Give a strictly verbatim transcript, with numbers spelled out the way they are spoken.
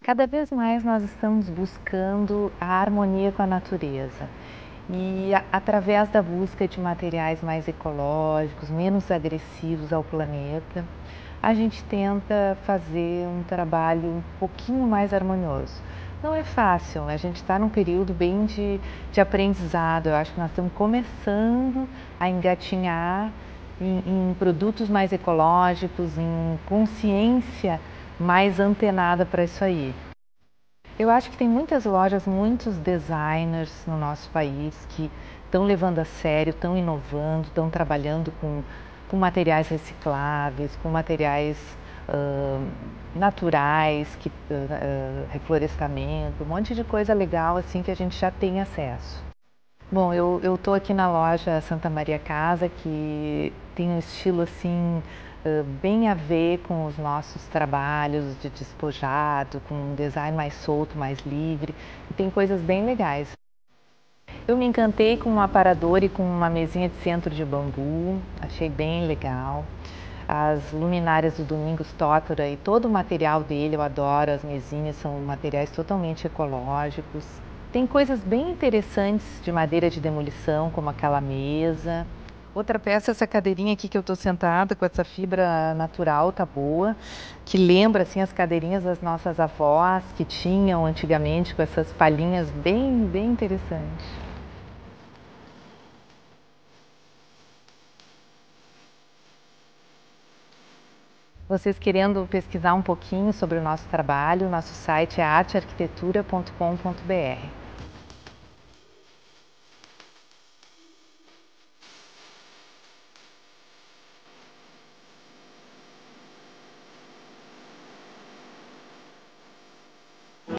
Cada vez mais nós estamos buscando a harmonia com a natureza e a, através da busca de materiais mais ecológicos, menos agressivos ao planeta, a gente tenta fazer um trabalho um pouquinho mais harmonioso. Não é fácil, a gente está num período bem de, de aprendizado. Eu acho que nós estamos começando a engatinhar em, em produtos mais ecológicos, em consciência mais antenada para isso aí. Eu acho que tem muitas lojas, muitos designers no nosso país que estão levando a sério, estão inovando, estão trabalhando com, com materiais recicláveis, com materiais uh, naturais, que, uh, reflorestamento, um monte de coisa legal assim que a gente já tem acesso. Bom, eu eu tô aqui na loja Santa Maria Casa, que tem um estilo assim uh, bem a ver com os nossos trabalhos de despojado, com um design mais solto, mais livre. Tem coisas bem legais. Eu me encantei com um aparador e com uma mesinha de centro de bambu, achei bem legal. As luminárias do Domingos Totora e todo o material dele, eu adoro, as mesinhas são materiais totalmente ecológicos. Tem coisas bem interessantes de madeira de demolição, como aquela mesa. Outra peça, essa cadeirinha aqui que eu estou sentada com essa fibra natural, tá boa, que lembra assim as cadeirinhas das nossas avós que tinham antigamente com essas palhinhas bem, bem interessantes. Vocês querendo pesquisar um pouquinho sobre o nosso trabalho, nosso site é arte arquitetura ponto com ponto br.